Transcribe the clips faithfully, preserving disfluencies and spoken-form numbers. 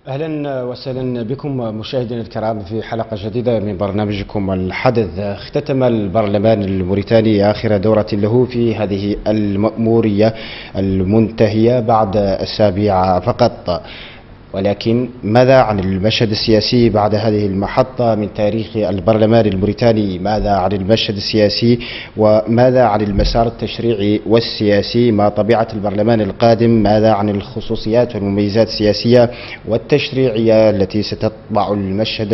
أهلا وسهلا بكم مشاهدينا الكرام في حلقة جديدة من برنامجكم الحدث. اختتم البرلمان الموريتاني آخر دورة له في هذه المأمورية المنتهية بعد أسابيع فقط، ولكن ماذا عن المشهد السياسي بعد هذه المحطة من تاريخ البرلمان الموريتاني؟ ماذا عن المشهد السياسي وماذا عن المسار التشريعي والسياسي؟ ما طبيعة البرلمان القادم؟ ماذا عن الخصوصيات والمميزات السياسية والتشريعية التي ستطبع المشهد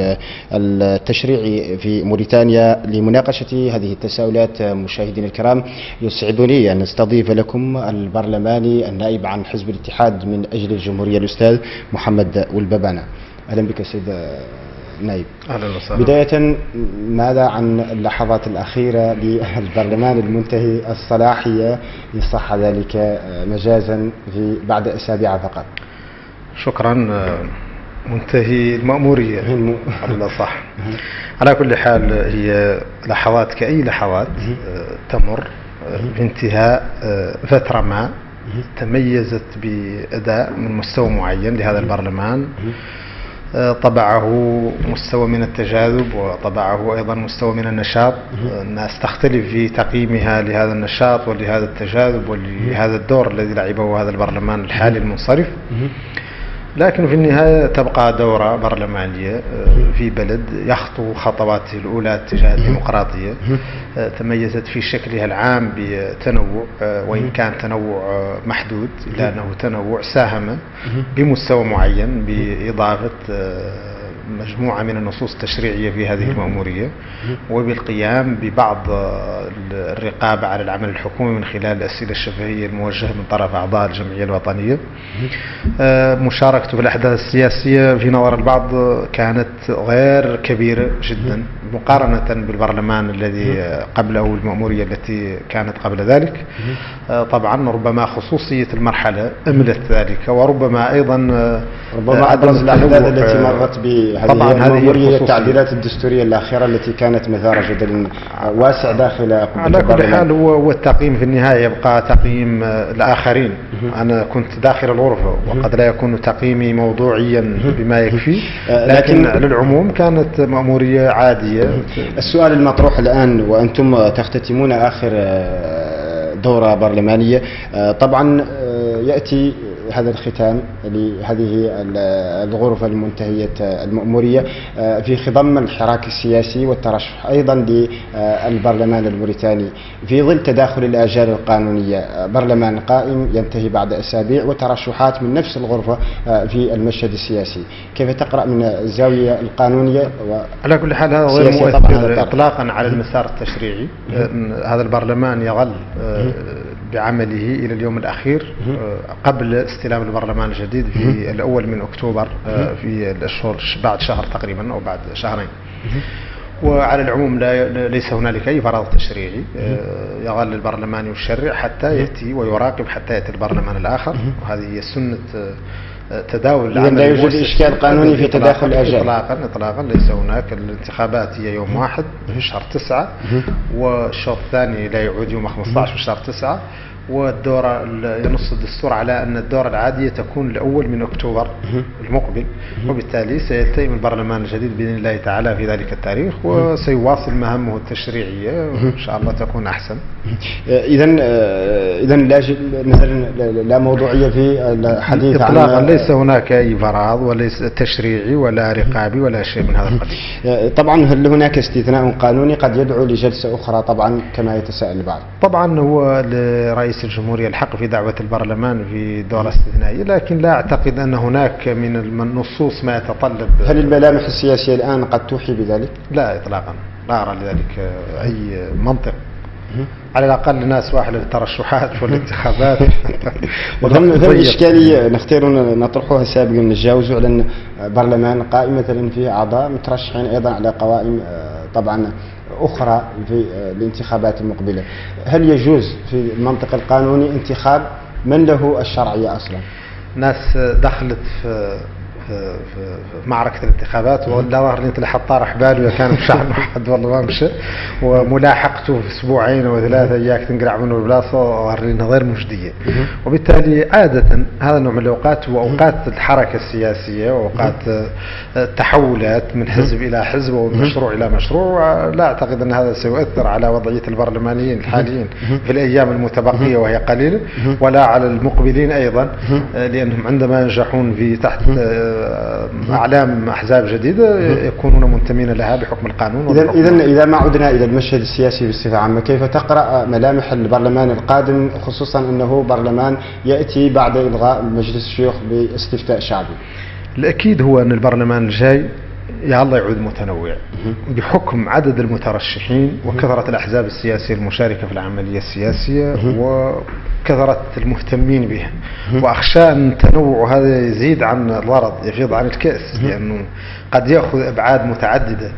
التشريعي في موريتانيا؟ لمناقشة هذه التساؤلات مشاهدينا الكرام يسعدني أن نستضيف لكم البرلماني النائب عن حزب الاتحاد من أجل الجمهورية الأستاذ محمد والببانة. أهلا بك سيد النائب. أهلا وسهلا. بداية، ماذا عن اللحظات الأخيرة للبرلمان المنتهي الصلاحية إن صح ذلك مجازا في بعد أسابيع فقط؟ شكرا. منتهي المأمورية الله صح. على كل حال هي لحظات كأي لحظات تمر بانتهاء فترة ما تميزت بأداء من مستوى معين لهذا البرلمان، طبعه مستوى من التجاذب وطبعه أيضا مستوى من النشاط. الناس تختلف في تقييمها لهذا النشاط ولهذا التجاذب ولهذا الدور الذي لعبه هذا البرلمان الحالي المنصرف، لكن في النهاية تبقى دورة برلمانية في بلد يخطو خطواته الأولى تجاه الديمقراطية، تميزت في شكلها العام بتنوع، وإن كان تنوع محدود إلا أنه تنوع ساهم بمستوى معين بإضافة مجموعة من النصوص التشريعية في هذه المأمورية، وبالقيام ببعض الرقابة على العمل الحكومي من خلال الأسئلة الشفهية الموجهة من طرف أعضاء الجمعية الوطنية. مشاركته في الأحداث السياسية في نظر البعض كانت غير كبيرة جدا مقارنة بالبرلمان الذي قبله، المأمورية التي كانت قبل ذلك. طبعا ربما خصوصية المرحلة أملت ذلك، وربما أيضا ربما أبرز الأحداث التي مرت ب طبعا هذه التعديلات الدستورية الأخيرة التي كانت مثار جدل واسع داخل. على كل حال هو التقييم في النهاية يبقى تقييم الآخرين. أنا كنت داخل الغرفة وقد لا يكون تقييمي موضوعيا بما يكفي، لكن على العموم كانت مأمورية عادية. السؤال المطروح الآن وأنتم تختتمون آخر دورة برلمانية، طبعا يأتي هذا الختام لهذه الغرفة المنتهية المأمورية في خضم الحراك السياسي والترشح أيضا للبرلمان الموريتاني في ظل تداخل الآجال القانونية. برلمان قائم ينتهي بعد أسابيع وترشحات من نفس الغرفة في المشهد السياسي، كيف تقرأ من الزاوية القانونية؟ على كل حال هذا غير مؤثر إطلاقا على المسار التشريعي. هذا البرلمان يظل بعمله إلى اليوم الأخير قبل استلام البرلمان الجديد في الأول من أكتوبر في الأشهر بعد شهر تقريبا أو بعد شهرين. وعلى العموم لا ليس هنالك أي فراغ تشريعي، يظل البرلمان يشرع حتى يأتي ويراقب حتى يأتي البرلمان الآخر، وهذه هي سنة تداول العمل. لا يوجد إشكال قانوني في تداخل الأجال إطلاقا إطلاقا ليس هناك. الانتخابات هي يوم واحد في شهر تسعة، والشوط الثاني لا يعود يوم خمسة عشر في شهر تسعة، والدورة ينص الدستور على أن الدورة العادية تكون الأول من أكتوبر المقبل، وبالتالي سيلتئم البرلمان الجديد بإذن الله تعالى في ذلك التاريخ، وسيواصل مهامه التشريعية وإن شاء الله تكون أحسن. إذا إذا لا لا موضوعية في الحديث عن إطلاقا. ليس هناك أي فراغ وليس تشريعي ولا رقابي ولا شيء من هذا القبيل. طبعا هل هناك استثناء قانوني قد يدعو لجلسة أخرى طبعا كما يتساءل البعض؟ طبعا هو لرئيس الجمهورية الحق في دعوة البرلمان في دورة استثنائية، لكن لا أعتقد أن هناك من النصوص ما يتطلب. هل الملامح السياسية الآن قد توحي بذلك؟ لا إطلاقا، لا أرى لذلك أي منطق. على الأقل الناس واحد للترشحات والانتخابات. ثم إشكالية نختار نطرحها سابقا نتجاوزوا على أن برلمان قائم مثلا فيه أعضاء مترشحين أيضا على قوائم طبعا أخرى في الانتخابات المقبلة. هل يجوز في المنطق القانوني انتخاب من له الشرعية أصلا؟ ناس دخلت في في, في معركة الانتخابات، ولا ظهر لي تلحق طارح باله كان مشى عنه حد والله ما مشى، وملاحقته في أسبوعين وثلاثة إياك تنقلع منه البلاصة ظهر لي غير مجدية. وبالتالي عادة هذا النوع من الأوقات هو أوقات الحركة السياسية وأوقات التحولات من حزب إلى حزب ومن مشروع إلى مشروع. لا أعتقد أن هذا سيؤثر على وضعية البرلمانيين الحاليين في الأيام المتبقية وهي قليلة، ولا على المقبلين أيضا، لأنهم عندما ينجحون في تحت أعلام أحزاب جديدة يكونون منتمين لها بحكم القانون. إذا إذا إذا ما عدنا إلى المشهد السياسي بصفة عامة، كيف تقرأ ملامح البرلمان القادم، خصوصا أنه برلمان يأتي بعد إلغاء مجلس الشيوخ باستفتاء شعبي؟ الأكيد هو أن البرلمان الجاي يا الله يعود متنوع بحكم عدد المترشحين وكثرة الأحزاب السياسية المشاركة في العملية السياسية وكثرة المهتمين بها، وأخشى أن التنوع هذا يزيد عن الغرض، يفيض عن الكأس، لأنه قد يأخذ أبعاد متعددة.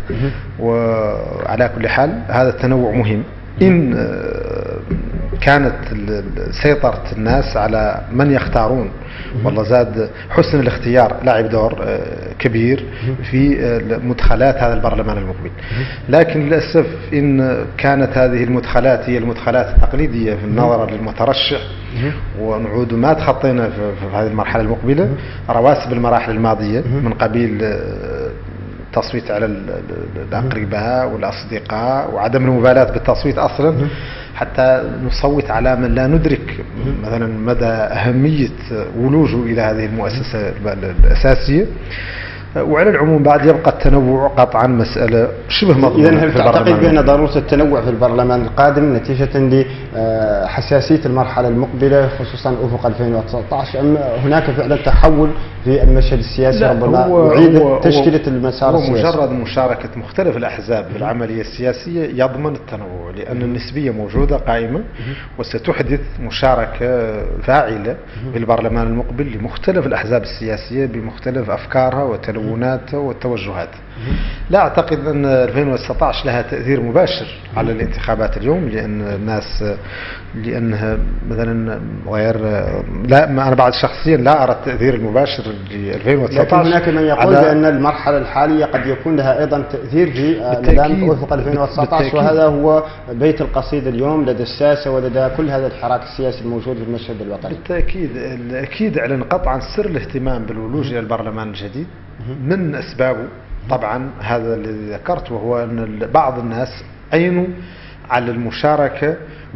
وعلى كل حال هذا التنوع مهم إن كانت سيطرة الناس على من يختارون، والله زاد حسن الاختيار لعب دور كبير في مدخلات هذا البرلمان المقبل. لكن للأسف إن كانت هذه المدخلات هي المدخلات التقليدية في النظر للمترشح، ونعود ما تخطينا في هذه المرحلة المقبلة رواسب المراحل الماضية من قبيل التصويت على الأقرباء والأصدقاء وعدم المبالاة بالتصويت أصلا، حتى نصوت على من لا ندرك مثلا مدى أهمية ولوجه إلى هذه المؤسسة الأساسية. وعلى العموم بعد يبقى التنوع قطعا مسألة شبه مضمونة. إذن هل تعتقد بأن ضرورة التنوع في البرلمان القادم نتيجة لحساسية المرحلة المقبلة خصوصا أفق ألفين وتسعة عشر، أم هناك فعلا تحول في المشهد السياسي ربما يعيد تشكيلة المسار السياسي؟ مجرد مشاركة مختلف الأحزاب في العملية السياسية يضمن التنوع، لأن النسبية موجودة قائمة وستحدث مشاركة فاعلة في البرلمان المقبل لمختلف الأحزاب السياسية بمختلف أفكارها وتلوناتها والتوجهات. لا أعتقد أن ألفين وتسعة عشر لها تأثير مباشر على الانتخابات اليوم، لأن الناس لأنها مثلا غير لا أنا بعد شخصيا لا أرى التأثير المباشر ل ألفين وتسعة عشر. لكن هناك من يقول بأن المرحلة الحالية قد يكون لها أيضا تأثير في ملامح وفق ألفين وتسعة عشر، وهذا هو بيت القصيد اليوم لدى الساسة ولدى كل هذا الحراك السياسي الموجود في المشهد الوطني. بالتأكيد الأكيد أعلن قطعا سر الاهتمام بالولوج إلى البرلمان الجديد من أسبابه طبعا هذا الذي ذكرت، وهو أن بعض الناس عينوا على المشاركة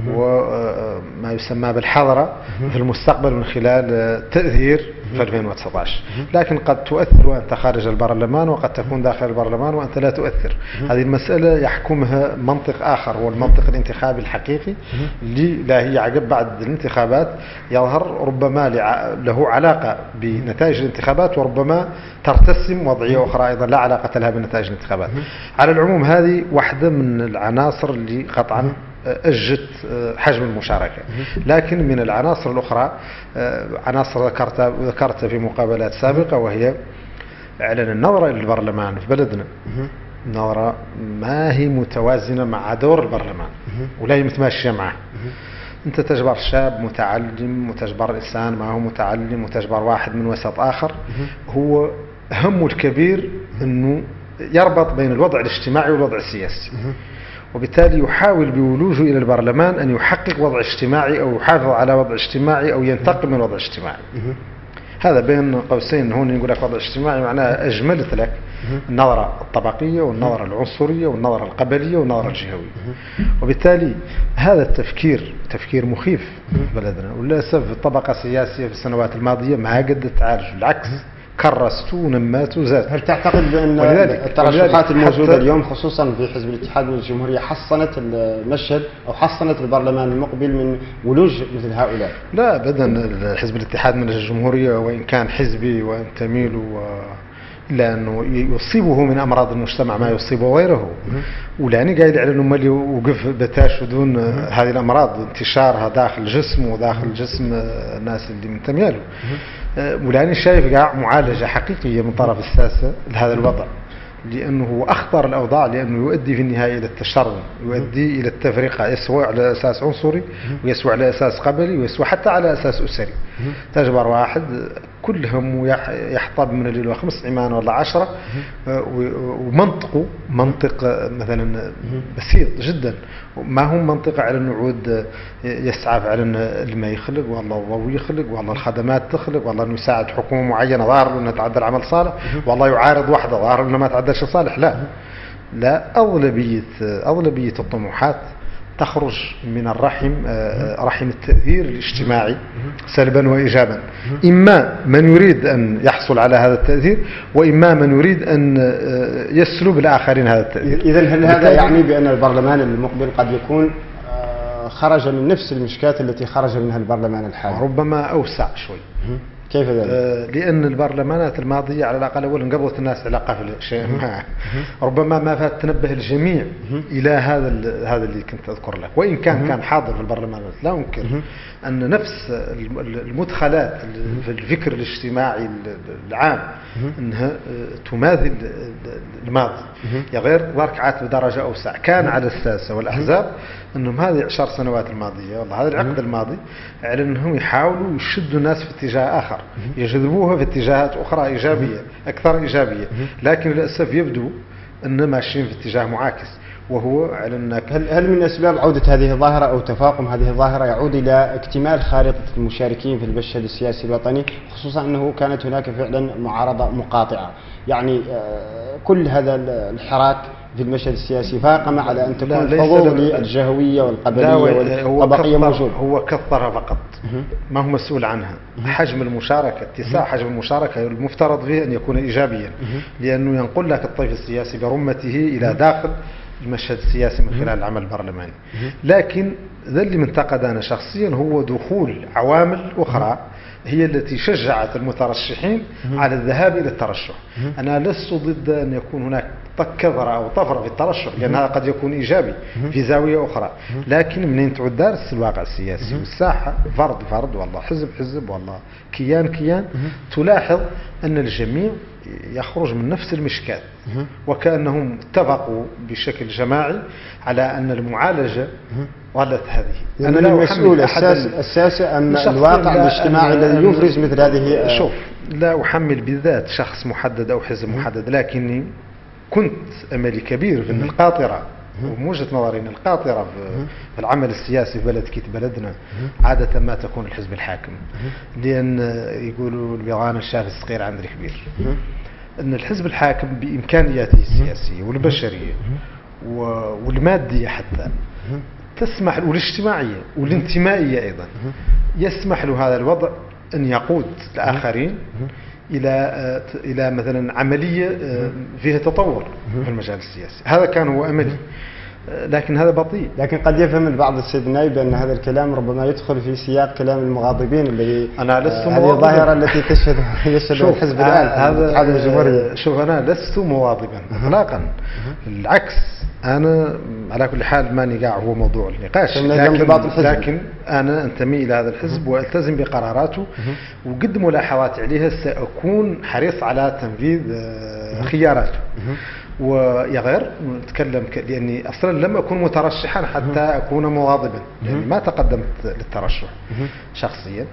وما يسمى بالحضرة في المستقبل من خلال تأثير في ألفين وتسعة عشر، لكن قد تؤثر وأنت خارج البرلمان وقد تكون داخل البرلمان وأنت لا تؤثر. هذه المسألة يحكمها منطق آخر، هو المنطق الانتخابي الحقيقي اللي لا هي عقب بعد الانتخابات يظهر ربما له علاقة بنتائج الانتخابات وربما ترتسم وضعية أخرى أيضا لا علاقة لها بنتائج الانتخابات. على العموم هذه واحدة من العناصر اللي قطعا أجت حجم المشاركة، لكن من العناصر الأخرى عناصر ذكرتها ذكرتها في مقابلات سابقة، وهي إعلان النظرة إلى البرلمان في بلدنا، نظرة ما هي متوازنة مع دور البرلمان ولا هي متماشية معه. أنت تجبر شاب متعلم وتجبر إنسان ما هو متعلم وتجبر واحد من وسط آخر، هو همه الكبير أنه يربط بين الوضع الاجتماعي والوضع السياسي، وبالتالي يحاول بولوجه إلى البرلمان أن يحقق وضع اجتماعي أو يحافظ على وضع اجتماعي أو ينتقم من وضع اجتماعي. هذا بين قوسين هون يقول لك وضع اجتماعي معناه أجملت لك النظرة الطبقية والنظرة العنصرية والنظرة القبلية والنظرة الجهوية، وبالتالي هذا التفكير تفكير مخيف في بلدنا، وللأسف الطبقة السياسية في السنوات الماضية ما قد تعالج، بالعكس كرست ونمت وزادت. هل تعتقد بأن الترشحات الموجودة اليوم خصوصا في حزب الاتحاد والجمهورية حصنت المشهد أو حصنت البرلمان المقبل من ولوج مثل هؤلاء؟ لا أبدا، حزب الاتحاد من الجمهورية وإن كان حزبي وأنتمي له إلا أنه يصيبه من أمراض المجتمع ما يصيبه غيره، ولاني قاعد على أنه مالي وقف بتاش دون هذه الأمراض انتشارها داخل الجسم وداخل جسم الناس اللي منتميه له. ولاني شايف قاع معالجة حقيقية من طرف الساسة لهذا الوضع، لأنه هو أخطر الأوضاع، لأنه يؤدي في النهاية إلى التشرذم، يؤدي إلى التفرقة، يسوى على أساس عنصري ويسوى على أساس قبلي ويسوى حتى على أساس أسري. تجبر واحد كلهم يحطب من الليل وخمس عمان ولا عشرة، ومنطقه منطق مثلا بسيط جدا، ما هو منطقة على النعود يسعى على الماء يخلق والله الضوء يخلق والله الخدمات تخلق والله انه يساعد حكومة معينة ظاهر انه تعدل عمل صالح والله يعارض واحدة ظاهر انه ما تعدلش صالح. لا لا، أغلبية أغلبية الطموحات تخرج من الرحم، رحم التأثير الاجتماعي سلبا وإيجابا، إما من يريد أن يحصل على هذا التأثير وإما من يريد أن يسلب الآخرين هذا التأثير. إذن هل هذا يعني بأن البرلمان المقبل قد يكون خرج من نفس المشكات التي خرج منها البرلمان الحالي؟ ربما أوسع شوي. كيف ذلك؟ آه لأن البرلمانات الماضية على الأقل أولا قبضت الناس على قفل شيء ما ربما ما فات تنبه الجميع إلى هذا هذا اللي كنت أذكر لك، وإن كان كان حاضر في البرلمانات. لا أنكر أن نفس المدخلات في الفكر الاجتماعي العام أنها تماثل الماضي، يا غير ذاك بدرجة أوسع. كان على الساسة والأحزاب أنهم هذه عشر سنوات الماضية والله هذا العقد الماضي على أنهم يحاولوا يشدوا الناس في اتجاه آخر، يجذبوها في اتجاهات أخرى إيجابية أكثر إيجابية، لكن للأسف يبدو أن ماشيين في اتجاه معاكس، وهو على أنك هل, هل من أسباب عودة هذه الظاهرة أو تفاقم هذه الظاهرة يعود إلى اكتمال خارطة المشاركين في المشهد السياسي الوطني، خصوصا أنه كانت هناك فعلا معارضة مقاطعة، يعني كل هذا الحراك في المشهد السياسي فاقم على أن تكون الحظوظ للجهوية والقبلية والطبقية موجودة. هو كثرها فقط، ما هو مسؤول عنها. حجم المشاركة، اتساع حجم المشاركة المفترض فيه أن يكون إيجابيا، لأنه ينقل لك الطيف السياسي برمته إلى داخل المشهد السياسي من خلال العمل البرلماني. لكن ذا اللي منتقد أنا شخصيا هو دخول عوامل أخرى هي التي شجعت المترشحين على الذهاب إلى الترشح. أنا لست ضد أن يكون هناك كثرة أو طفرة في الترشح، لأن هذا قد يكون إيجابي في زاوية أخرى، لكن منين تعود دارس الواقع السياسي والساحة فرد فرد والله حزب حزب والله كيان كيان، تلاحظ أن الجميع يخرج من نفس المشكات، وكأنهم اتفقوا بشكل جماعي على أن المعالجة ظلت هذه. أنا لا المسؤول الساسة أم الواقع الاجتماعي الذي يفرز مثل هذه؟ شوف، لا أحمل بذات شخص محدد أو حزب محدد، لكني كنت أملي كبير في أن القاطرة ومن وجهة نظري أن القاطرة في العمل السياسي في بلد كيت بلدنا عادة ما تكون الحزب الحاكم، لأن يقولوا البيضان الشاف الصغير عند الكبير، أن الحزب الحاكم بإمكانياته السياسية والبشرية والمادية حتى تسمح، والاجتماعية والانتمائية أيضا، يسمح له هذا الوضع أن يقود الآخرين إلى إلى مثلا عملية فيها تطور في المجال السياسي. هذا كان هو أملي، لكن هذا بطيء. لكن قد يفهم البعض السيد النائب بأن هذا الكلام ربما يدخل في سياق كلام المغاضبين الذي أنا لست هذه الظاهرة التي تشهد يشهد الحزب الآن هذا الجمهورية. شوف، أنا لست مواظبا إطلاقا، بالعكس أنا على كل حال ما نقاع هو موضوع النقاش، لكن, لكن أنا أنتمي إلى هذا الحزب وألتزم بقراراته، وقد ملاحظات عليها سأكون حريص على تنفيذ خياراته. ويا غير نتكلم لأني أصلا لم أكون مترشحا حتى أكون مواظبا، يعني ما تقدمت للترشح شخصيا،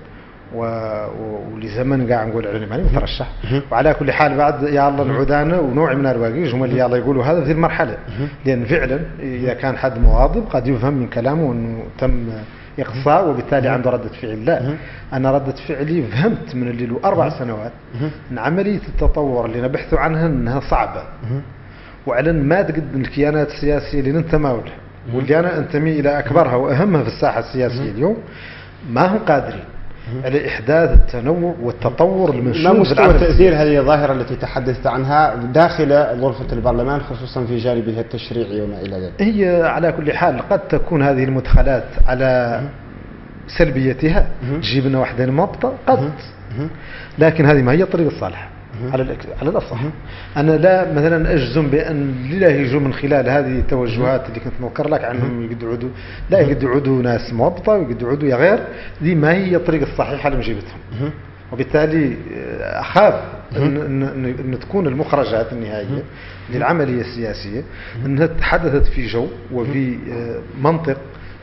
ولزمن قاعد نقول على ماني مترشح. وعلى كل حال بعد يا الله نعودانا ونوع من الرواقيج هم اللي يلا يقولوا هذا في المرحلة، لأن فعلا إذا كان حد مواظب قد يفهم من كلامه أنه تم إقصاء وبالتالي عنده ردة فعل. لا، أنا ردة فعلي فهمت من اللي له أربع سنوات أن عملية التطور اللي نبحثوا عنها أنها صعبة، وعلى ما تقد الكيانات السياسية اللي ننتمي لها واللي أنا أنتمي إلى أكبرها وأهمها في الساحة السياسية اليوم ما هم قادرين على إحداث التنوع والتطور المنشود. ما مستوى تأثير هذه الظاهرة التي تحدثت عنها داخل غرفة البرلمان خصوصا في جانبها التشريعي وما إلى ذلك؟ هي على كل حال قد تكون هذه المدخلات على سلبيتها تجيب لنا وحدين مضبطة قد، لكن هذه ما هي الطريقة الصالحة على على الأصح. أنا لا مثلا أجزم بأن لا يجوا من خلال هذه التوجهات اللي كنت نذكر لك عنهم يقعدوا، لا يقعدوا ناس موظفة ويقعدوا يا غير، دي ما هي الطريقة الصحيحة لمجيبتهم، وبالتالي أخاف أن, أن, أن تكون المخرجات النهائية للعملية السياسية أنها تحدثت في جو وفي منطق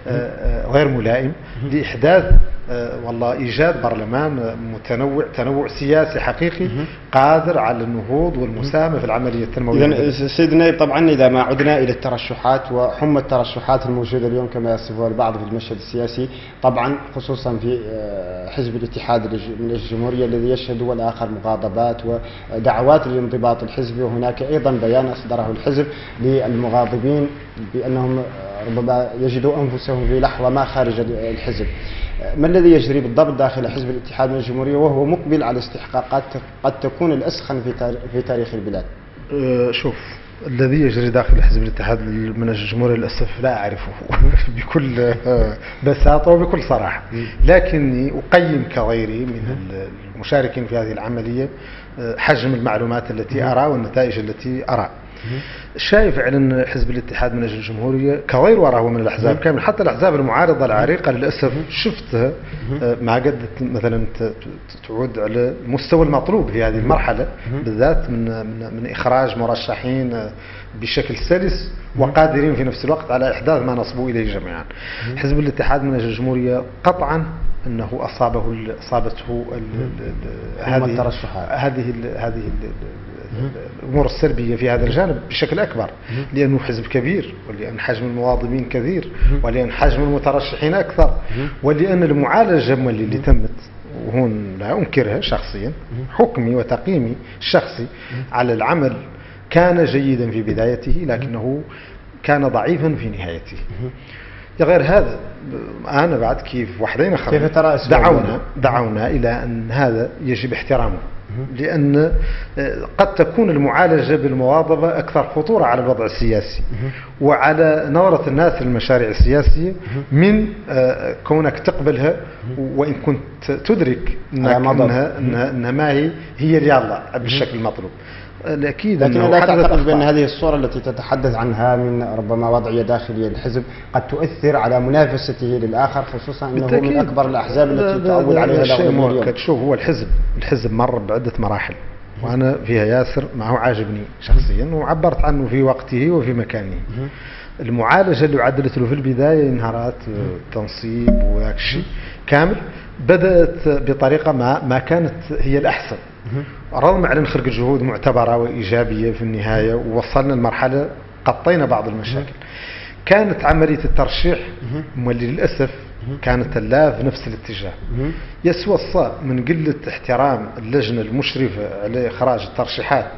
غير ملائم لإحداث والله إيجاد برلمان متنوع تنوع سياسي حقيقي قادر على النهوض والمساهمة في العملية التنموية. إذن سيدنا طبعا إذا ما عدنا إلى الترشحات وحمى الترشحات الموجودة اليوم كما يصفها البعض في المشهد السياسي، طبعا خصوصا في حزب الاتحاد من الجمهورية الذي يشهد والآخر مغاضبات ودعوات لانضباط الحزب، وهناك أيضا بيان أصدره الحزب للمغاضبين بأنهم ربما يجدوا أنفسهم في لحظة ما خارج الحزب. ما الذي يجري بالضبط داخل حزب الاتحاد من الجمهورية وهو مقبل على استحقاقات قد تكون الأسخن في تاريخ البلاد؟ أه شوف، الذي يجري داخل حزب الاتحاد من الجمهورية للأسف لا أعرفه بكل بساطة وبكل صراحة، لكني أقيم كغيري من المشاركين في هذه العملية حجم المعلومات التي أرى والنتائج التي أرى. شايف فعلا حزب الاتحاد من اجل الجمهوريه كغير وراه من الاحزاب كامل، حتى الاحزاب المعارضه العريقه للاسف شفتها ما قد مثلا تعود على المستوى المطلوب في هذه المرحله بالذات من من من اخراج مرشحين بشكل سلس وقادرين في نفس الوقت على احداث ما نصبوا اليه جميعا. حزب الاتحاد من اجل الجمهوريه قطعا انه اصابه اصابته هذه الترشحات هذه هذه الامور السلبيه في هذا الجانب بشكل اكبر، لانه حزب كبير ولان حجم المواظبين كثير ولان حجم المترشحين اكثر ولان المعالجه اللي تمت، وهون لا انكرها شخصيا، حكمي وتقييمي الشخصي على العمل كان جيدا في بدايته لكنه كان ضعيفا في نهايته. غير هذا أنا بعد كيف وحدين آخرين دعونا دعونا إلى أن هذا يجب احترامه، لأن قد تكون المعالجة بالمواظبة أكثر خطورة على الوضع السياسي وعلى نظرة الناس للمشاريع السياسية من كونك تقبلها وإن كنت تدرك أنها, أنها, أنها, أنها ما هي هي يلا بالشكل المطلوب. أكيد لكن لا تعتقد بأن هذه الصورة التي تتحدث عنها من ربما وضعية داخلية للحزب قد تؤثر على منافسته للآخر، خصوصا أنه من أكبر الأحزاب التي تعود عليها الأغلبية؟ شوف، هو الحزب الحزب مر بعدة مراحل وأنا فيها ياسر ما هو عاجبني شخصيا وعبرت عنه في وقته وفي مكانه. المعالجة اللي عدلت له في البداية انهارات تنصيب وذاك الشيء كامل بدأت بطريقة ما ما كانت هي الأحسن، رغم على خلق الجهود معتبرة وإيجابية في النهاية ووصلنا لمرحلة قطينا بعض المشاكل. كانت عملية الترشيح واللي للأسف كانت لا في نفس الاتجاه، يسوى الصاء من قلة احترام اللجنة المشرفة على إخراج الترشيحات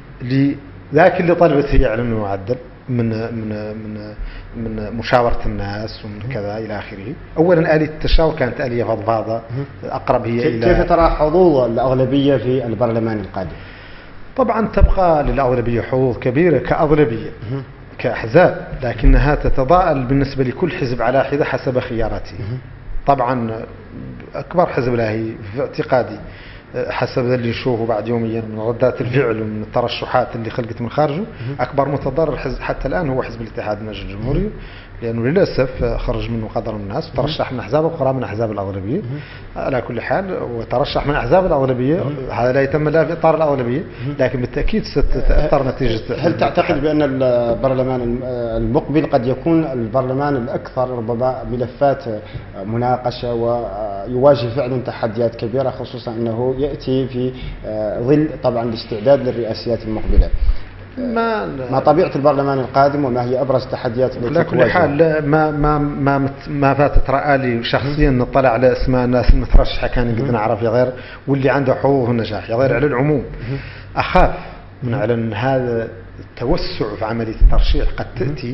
لذاك اللي طلبت هي علم المعدل من من من من مشاورة الناس ومن كذا إلى آخره. أولا آلية التشاور كانت آلية فضفاضة أقرب هي إلى كيف ترى حظوظ الأغلبية في البرلمان القادم؟ طبعا تبقى للأغلبية حظوظ كبيرة كأغلبية كأحزاب، لكنها تتضاءل بالنسبة لكل حزب على حدة حسب خياراته. طبعا أكبر حزب له في اعتقادي حسب اللي نشوفه بعد يوميا من ردات الفعل ومن الترشحات اللي خلقت من خارجه، أكبر متضرر حزب حتى الآن هو حزب الاتحاد من أجل الجمهورية، لأنه للأسف خرج منه قدر من الناس وترشح من أحزاب أخرى من أحزاب الأغلبية. على كل حال وترشح من أحزاب الأغلبية، هذا لا يتم لا في إطار الأغلبية لكن بالتأكيد ستتأثر نتيجة. هل تعتقد بأن البرلمان المقبل قد يكون البرلمان الأكثر ربما ملفات مناقشة ويواجه فعلا تحديات كبيرة، خصوصا أنه يأتي في ظل طبعا الاستعداد للرئاسيات المقبلة؟ ما ما طبيعة البرلمان القادم وما هي أبرز التحديات التي على كل حال ما ما ما ما فاتت رألي شخصيا نطلع على أسماء الناس المترشحة كان قد نعرف يا غير واللي عنده حظوظ النجاح يا غير. على العموم أخاف من على أن هذا التوسع في عملية الترشيح قد تأتي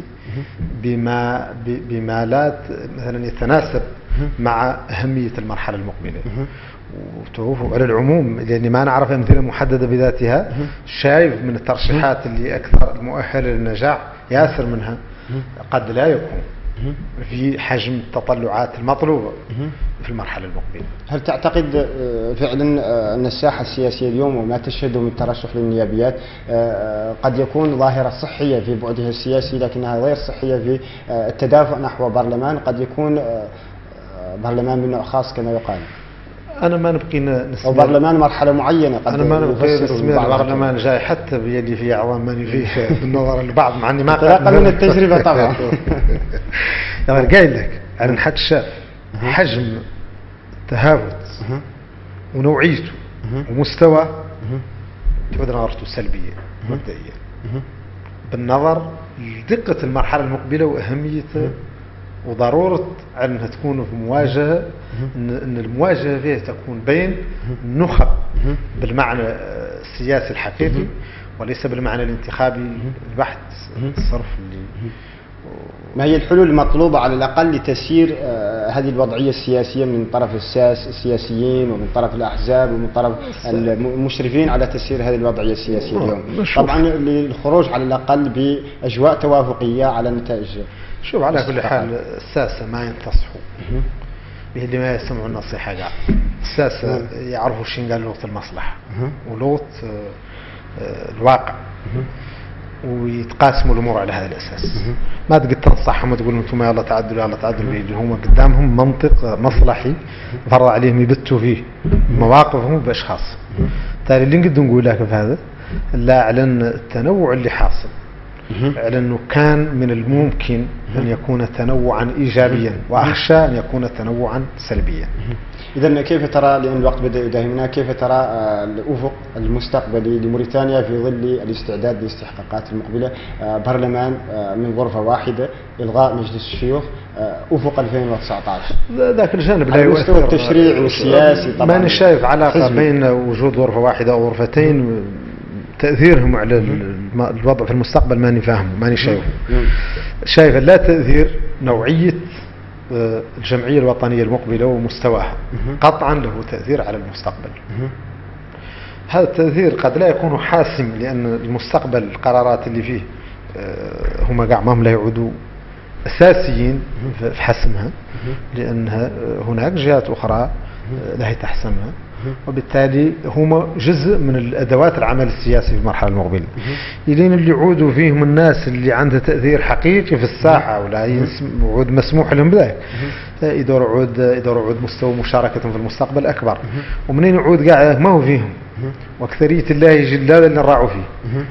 بما بما لا مثلا يتناسب مع أهمية المرحلة المقبلة. وتوفوا على العموم لأني ما نعرف أمثلة محددة بذاتها، شايف من الترشيحات اللي أكثر المؤهلة للنجاح ياسر منها قد لا يكون في حجم التطلعات المطلوبة في المرحلة المقبلة. هل تعتقد فعلا أن الساحة السياسية اليوم وما تشهده من ترشح للنيابيات قد يكون ظاهرة صحية في بعدها السياسي لكنها غير صحية في التدافع نحو برلمان قد يكون برلمان من نوع خاص كما يقال؟ أنا ما نبقي نسمي أو برلمان مرحلة معينة قد أنا ما نبقي نسمي البرلمان جاي حتى بيدي في أعوام ماني فيه بالنظر للبعض مع أني ما انطلاقا من التجربة طبعا. يعني قايل لك على حد شاف حجم تهاوت ونوعيته ومستوى تعود نظرته سلبية مبدئيا بالنظر لدقة المرحلة المقبلة وأهميتها وضرورة أنها تكون في مواجهة، أن المواجهة فيها تكون بين النخب بالمعنى السياسي الحقيقي وليس بالمعنى الانتخابي البحت الصرف اللي. ما هي الحلول المطلوبة على الأقل لتسيير آه هذه الوضعية السياسية من طرف الساس السياسيين ومن طرف الأحزاب ومن طرف المشرفين على تسيير هذه الوضعية السياسية اليوم؟ طبعا للخروج على الأقل بأجواء توافقية على نتائج. شوف على كل حال الساسة ما ينتصحوا اللي ما يسمعوا النصيحة قاع. الساسة يعرفوا شين قال لغة المصلحة ولغة الواقع ويتقاسموا الامور على هذا الاساس. ما تقدر تنصحهم وتقول انتم يلا تعدلوا يلا تعدلوا اللي هم قدامهم منطق مصلحي فرض عليهم يبتوا فيه مواقفهم باشخاص. بالتالي اللي نقدر نقول لك في هذا لا على التنوع اللي حاصل، على انه كان من الممكن ان يكون تنوعا ايجابيا واخشى ان يكون تنوعا سلبيا. إذا كيف ترى، لأن الوقت بدأ يداهمنا، كيف ترى الأفق المستقبلي لموريتانيا في ظل الاستعداد للاستحقاقات المقبلة؟ برلمان من غرفة واحدة، إلغاء مجلس الشيوخ، أفق ألفين وتسعة عشر. ذاك الجانب لا يؤثر المستوى التشريعي والسياسي طبعا. ماني شايف علاقة بين وجود غرفة واحدة أو غرفتين تأثيرهم على الوضع في المستقبل، ماني فاهمه ماني شايفه. شايف لا تأثير نوعية الجمعية الوطنية المقبلة ومستواها قطعا له تأثير على المستقبل. هذا التأثير قد لا يكون حاسم لأن المستقبل القرارات اللي فيه هم قاع ما هم لا يعودوا أساسيين في حسمها، لأن هناك جهات أخرى لا تحسمها، وبالتالي هم جزء من الأدوات العمل السياسي في المرحلة المقبلة. إلين اللي يعودوا فيهم الناس اللي عندها تأثير حقيقي في الساحة ولا يعود مسموح لهم بذلك، يدور عود يدور عود مستوى مشاركتهم في المستقبل أكبر. ومنين يعود قاعد ما هو فيهم وأكثرية الله جلال اللي راعوا فيه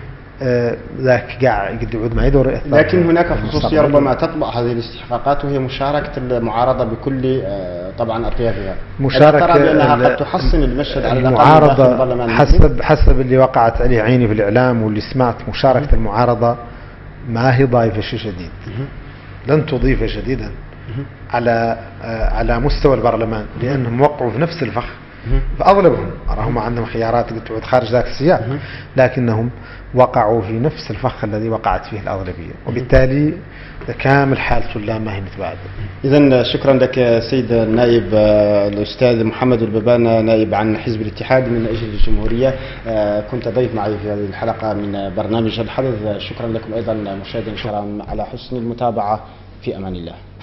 ذاك قاع يقد يعود ما يدور. لكن هناك خصوصية ربما تطبع هذه الاستحقاقات وهي مشاركة المعارضة بكل طبعا أطيافها. مشاركة ترى بأنها قد تحسن المشهد على المعارضة حسب حسب اللي وقعت عليه عيني في الإعلام واللي سمعت. مشاركة المعارضة ما هي ضايفة شيء شديد، لن تضيف شديدا على على مستوى البرلمان، لأنهم وقعوا في نفس الفخ فأغلبهم راهم عندهم خيارات تعود خارج ذاك السياق، لكنهم وقعوا في نفس الفخ الذي وقعت فيه الأغلبية، وبالتالي كامل حالته لا ما هي متباعدة. إذا شكرا لك سيد النائب الأستاذ محمد الببان، نائب عن حزب الاتحاد من أجل الجمهورية، كنت ضيف معي في هذه الحلقة من برنامج الحدث. شكرا لكم أيضا مشاهدينا الكرام على حسن المتابعة، في أمان الله.